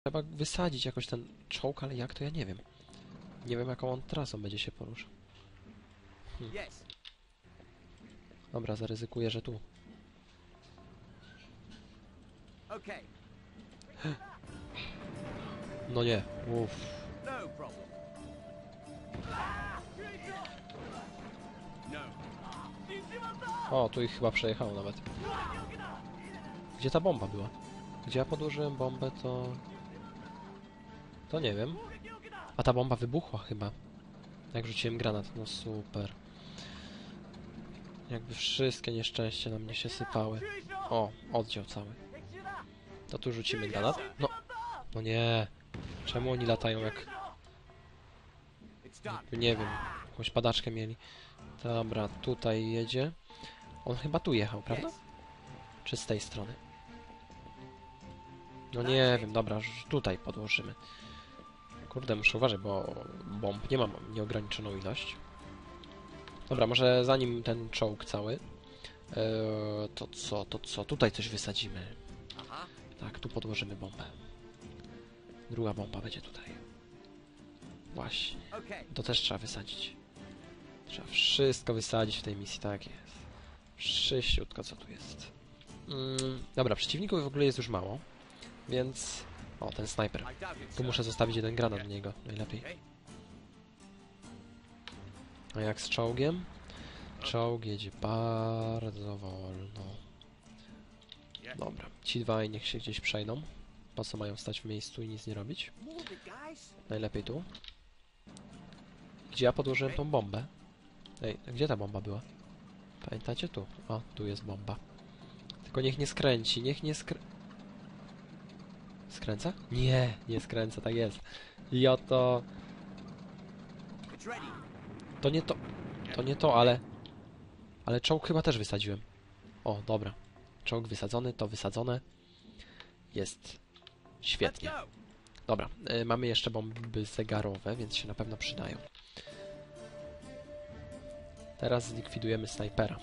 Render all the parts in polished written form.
Trzeba wysadzić jakoś ten czołg, ale jak to ja nie wiem. Nie wiem, jaką on trasą będzie się poruszał. Dobra, zaryzykuję, że tu. No nie, uff. O, tu ich chyba przejechało nawet. Gdzie ta bomba była? Gdzie ja podłożyłem bombę, to... To nie wiem. A ta bomba wybuchła chyba. Jak rzuciłem granat, no super. Jakby wszystkie nieszczęścia na mnie się sypały. O, oddział cały. To tu rzucimy granat. No, no nie. Czemu oni latają jak... Nie wiem, jakąś padaczkę mieli. Dobra, tutaj jedzie. On chyba tu jechał, prawda? Czy z tej strony? No nie wiem, dobra, tutaj podłożymy. Kurde, muszę uważać, bo bomb nie mam nieograniczoną ilość. Dobra, może zanim ten czołg cały, to co? Tutaj coś wysadzimy. Tak, tu podłożymy bombę. Druga bomba będzie tutaj. Właśnie. To też trzeba wysadzić. Trzeba wszystko wysadzić w tej misji, tak jest. Wszyściutko, co tu jest. Dobra, przeciwników w ogóle jest już mało, więc... O, ten snajper. Tu muszę zostawić jeden granat do niego, najlepiej. A jak z czołgiem? Czołg jedzie bardzo wolno. Dobra, ci dwaj niech się gdzieś przejdą. Po co mają stać w miejscu i nic nie robić? Najlepiej tu. Gdzie ja podłożyłem tą bombę? Ej, a gdzie ta bomba była? Pamiętacie? Tu. O, tu jest bomba. Tylko niech nie skręci, niech nie Skręca? Nie, nie skręca, tak jest. I oto... To nie to. To nie to, ale... Ale czołg chyba też wysadziłem. O, dobra. Czołg wysadzony, to wysadzone. Jest. Świetnie. Dobra, mamy jeszcze bomby zegarowe, więc się na pewno przydają. Teraz zlikwidujemy snajpera.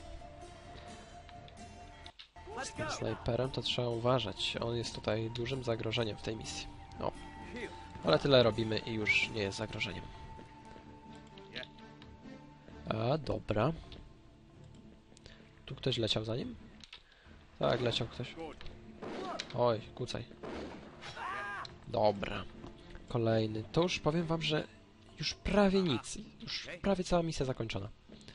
Z tym snajperem to trzeba uważać. On jest tutaj dużym zagrożeniem w tej misji. O. Ale tyle robimy i już nie jest zagrożeniem. A, dobra. Tu ktoś leciał za nim? Tak, leciał ktoś. Oj, kucaj. Dobra. Kolejny. To już powiem wam, że już prawie nic. Już prawie cała misja zakończona.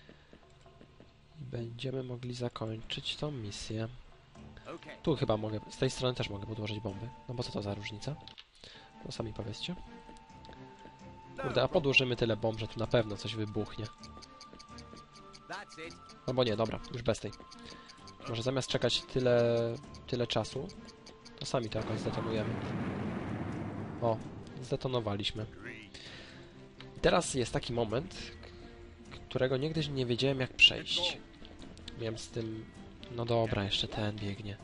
Będziemy mogli zakończyć tą misję. Tu chyba mogę, z tej strony też mogę podłożyć bomby. No bo co to za różnica? No sami powiedzcie. Kurde, a podłożymy tyle bomb, że tu na pewno coś wybuchnie. Albo nie, dobra, już bez tej. Może zamiast czekać tyle czasu, to sami to jakoś zdetonujemy. O, zdetonowaliśmy. I teraz jest taki moment, którego nigdy nie wiedziałem jak przejść. Miałem z tym... No dobra, jeszcze ten biegnie.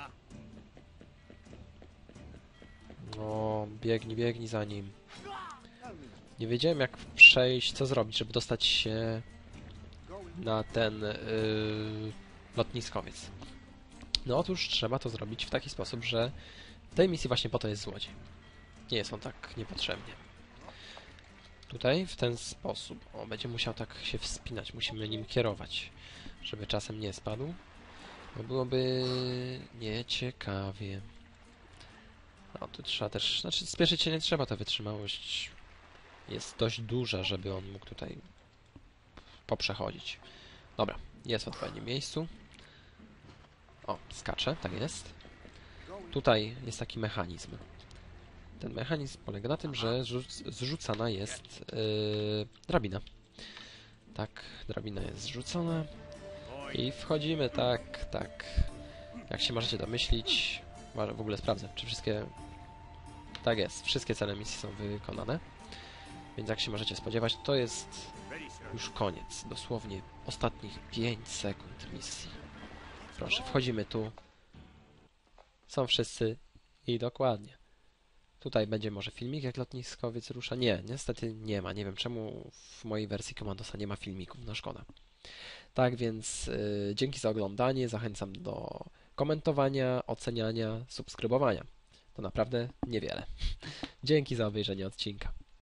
No, biegnij za nim. Nie wiedziałem jak przejść, co zrobić, żeby dostać się na ten lotniskowiec. No otóż trzeba to zrobić w taki sposób, że w tej misji właśnie po to jest złodziej. Nie jest on tak niepotrzebnie. Tutaj w ten sposób. O, będzie musiał tak się wspinać, musimy nim kierować, żeby czasem nie spadł. Bo byłoby nieciekawie. No, tu trzeba też... Znaczy, spieszyć się nie trzeba, ta wytrzymałość jest dość duża, żeby on mógł tutaj poprzechodzić. Dobra, jest w odpowiednim miejscu. O, skacze, tak jest. Tutaj jest taki mechanizm. Ten mechanizm polega na tym, że zrzucana jest drabina. Tak, drabina jest zrzucona. I wchodzimy, tak. Jak się możecie domyślić, w ogóle sprawdzę, czy wszystkie... Tak jest, wszystkie cele misji są wykonane. Więc jak się możecie spodziewać, to jest już koniec. Dosłownie ostatnich 5 sekund misji. Proszę, wchodzimy tu. Są wszyscy i dokładnie. Tutaj będzie może filmik, jak lotniskowiec rusza. Nie, niestety nie ma. Nie wiem czemu w mojej wersji Commandosa nie ma filmików, no szkoda. Tak więc dzięki za oglądanie. Zachęcam do komentowania, oceniania, subskrybowania. to naprawdę niewiele. Dzięki za obejrzenie odcinka.